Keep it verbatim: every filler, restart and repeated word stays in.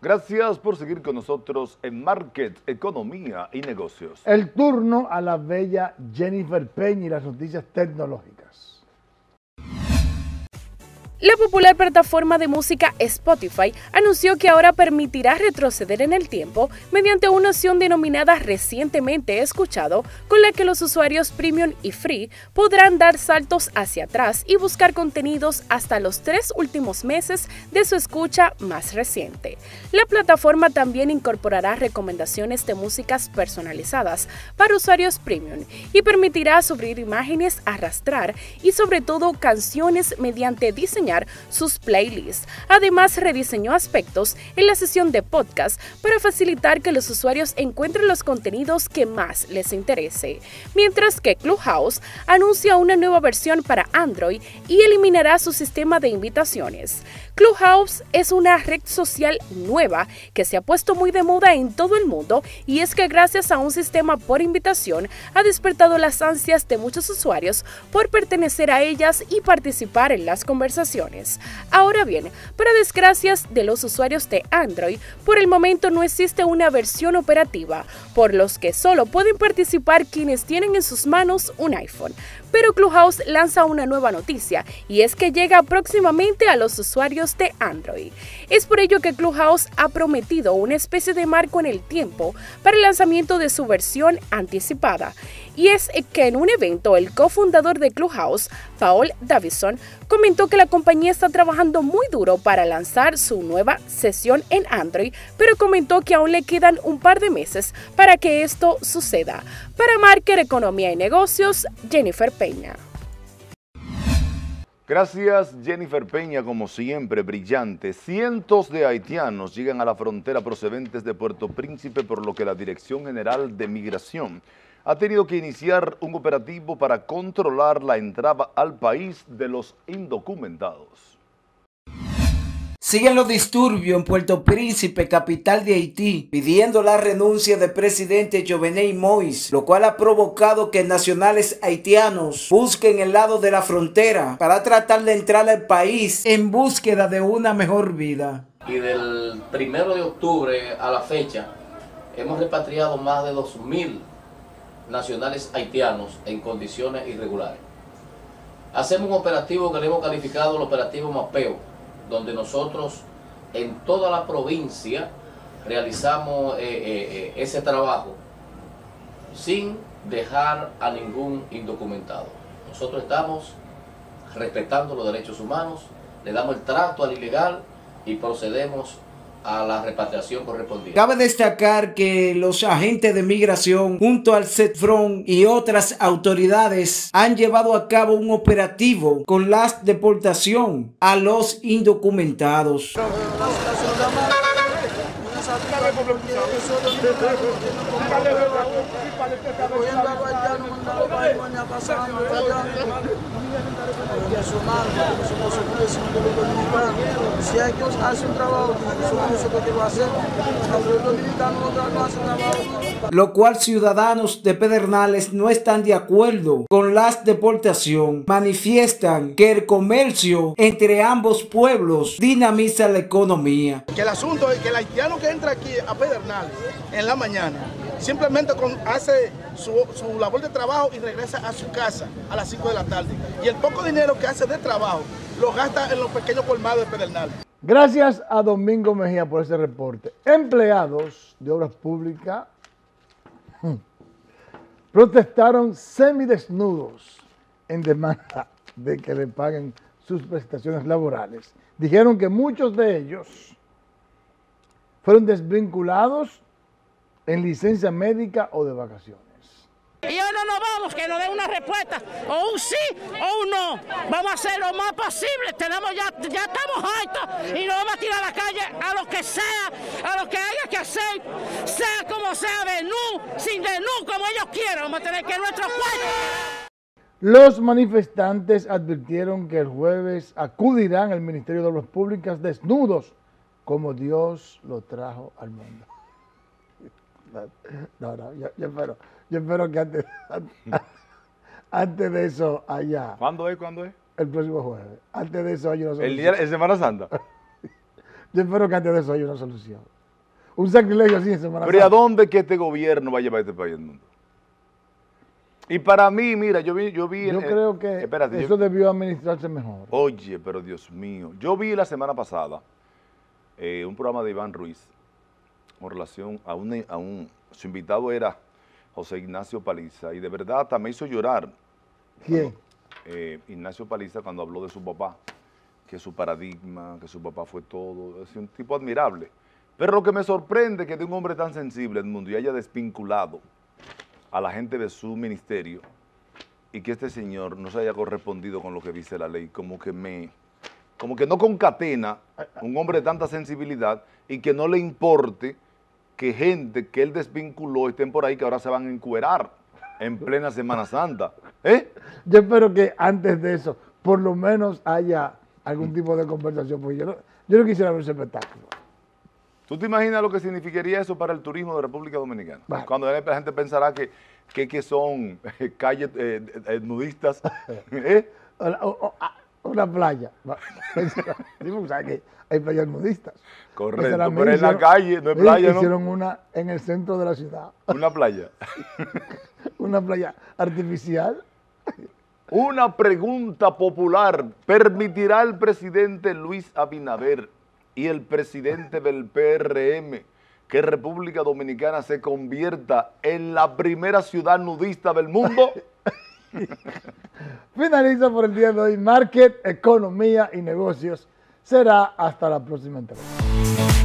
Gracias por seguir con nosotros en Market, Economía y Negocios. El turno a la bella Jennifer Peña y las noticias tecnológicas. La popular plataforma de música Spotify anunció que ahora permitirá retroceder en el tiempo mediante una opción denominada Recientemente Escuchado, con la que los usuarios Premium y Free podrán dar saltos hacia atrás y buscar contenidos hasta los tres últimos meses de su escucha más reciente. La plataforma también incorporará recomendaciones de músicas personalizadas para usuarios Premium y permitirá subir imágenes, arrastrar y sobre todo canciones mediante diseño sus playlists. Además, rediseñó aspectos en la sesión de podcast para facilitar que los usuarios encuentren los contenidos que más les interese. Mientras que Clubhouse anuncia una nueva versión para Android y eliminará su sistema de invitaciones. Clubhouse es una red social nueva que se ha puesto muy de moda en todo el mundo, y es que gracias a un sistema por invitación ha despertado las ansias de muchos usuarios por pertenecer a ellas y participar en las conversaciones. Ahora bien, para desgracias de los usuarios de Android, por el momento no existe una versión operativa, por los que solo pueden participar quienes tienen en sus manos un iPhone. Pero Clubhouse lanza una nueva noticia, y es que llega próximamente a los usuarios de Android. Es por ello que Clubhouse ha prometido una especie de marco en el tiempo para el lanzamiento de su versión anticipada. Y es que en un evento, el cofundador de Clubhouse, Paul Davison, comentó que la compañía está trabajando muy duro para lanzar su nueva sesión en Android, pero comentó que aún le quedan un par de meses para que esto suceda. Para Market, Economía y Negocios, Jennifer Peña. Gracias, Jennifer Peña, como siempre, brillante. Cientos de haitianos llegan a la frontera procedentes de Puerto Príncipe, por lo que la Dirección General de Migración ha tenido que iniciar un operativo para controlar la entrada al país de los indocumentados. Siguen los disturbios en Puerto Príncipe, capital de Haití, pidiendo la renuncia del presidente Jovenel Moïse, lo cual ha provocado que nacionales haitianos busquen el lado de la frontera para tratar de entrar al país en búsqueda de una mejor vida. Y del primero de octubre a la fecha, hemos repatriado más de dos mil nacionales haitianos en condiciones irregulares. Hacemos un operativo que le hemos calificado el operativo Mapeo, donde nosotros en toda la provincia realizamos eh, eh, ese trabajo sin dejar a ningún indocumentado. Nosotros estamos respetando los derechos humanos, le damos el trato al ilegal y procedemos a la repatriación correspondiente. Cabe destacar que los agentes de migración junto al CETFRON y otras autoridades han llevado a cabo un operativo con la deportación a los indocumentados. Si ellos hacen un trabajo, nosotros que lo hacemos. Los dominicanos no hacen trabajo. Lo cual ciudadanos de Pedernales no están de acuerdo con la deportación. Manifiestan que el comercio entre ambos pueblos dinamiza la economía. Que el asunto es que el haitiano que entra aquí a Pedernales en la mañana simplemente con, hace su, su labor de trabajo y regresa a su casa a las cinco de la tarde. Y el poco dinero que hace de trabajo lo gasta en los pequeños colmados de Pedernales. Gracias a Domingo Mejía por ese reporte. Empleados de obras públicas protestaron semidesnudos en demanda de que le paguen sus prestaciones laborales. Dijeron que muchos de ellos fueron desvinculados en licencia médica o de vacaciones. Y hoy no nos vamos, que nos den una respuesta, o un sí o un no. Vamos a hacer lo más posible, tenemos ya, ya estamos hartos y nos vamos a tirar a la calle a lo que sea, a lo que haya que hacer, sea como sea, de nu, sin de nu, como ellos quieran, vamos a tener que nuestro cuerpo. Los manifestantes advirtieron que el jueves acudirán al Ministerio de Obras Públicas desnudos, como Dios lo trajo al mundo. No, no, yo, yo espero, yo espero que antes, antes, antes de eso haya... ¿Cuándo es? ¿Cuándo es? El próximo jueves. Antes de eso haya una solución. ¿El día de Semana Santa? Yo espero que antes de eso haya una solución. Un sacrilegio así en Semana Pero ¿y a Santa. dónde que este gobierno va a llevar este país al mundo? Y para mí, mira, yo vi... Yo, vi Yo el- creo que espérate, eso yo- debió administrarse mejor. Oye, pero Dios mío. Yo vi la semana pasada eh, un programa de Iván Ruiz con relación a un, a un... Su invitado era José Ignacio Paliza y de verdad hasta me hizo llorar. ¿Quién? Eh, Ignacio Paliza cuando habló de su papá, que su paradigma, que su papá fue todo, es un tipo admirable. Pero lo que me sorprende es que de un hombre tan sensible, Edmundo, y haya desvinculado a la gente de su ministerio y que este señor no se haya correspondido con lo que dice la ley, como que me, como que no concatena un hombre de tanta sensibilidad y que no le importe que gente que él desvinculó estén por ahí que ahora se van a encuerar en plena Semana Santa. ¿Eh? Yo espero que antes de eso, por lo menos haya algún tipo de conversación, porque yo no, yo no quisiera ver ese espectáculo. ¿Tú te imaginas lo que significaría eso para el turismo de República Dominicana? Bueno. Cuando la gente pensará que, que, que son eh, calles eh, eh, nudistas. ¿Eh? O- o- o- ah, Una playa. Sí, porque sabes que hay playas nudistas. Correcto, Esa pero misma en la hicieron- calle, no es sí, playa, ¿no? Hicieron una en el centro de la ciudad. Una playa. Una playa artificial. Una pregunta popular. ¿Permitirá el presidente Luis Abinader y el presidente del P R M que República Dominicana se convierta en la primera ciudad nudista del mundo? Finaliza por el día de hoy Market, Economía y Negocios. Será hasta la próxima entrega.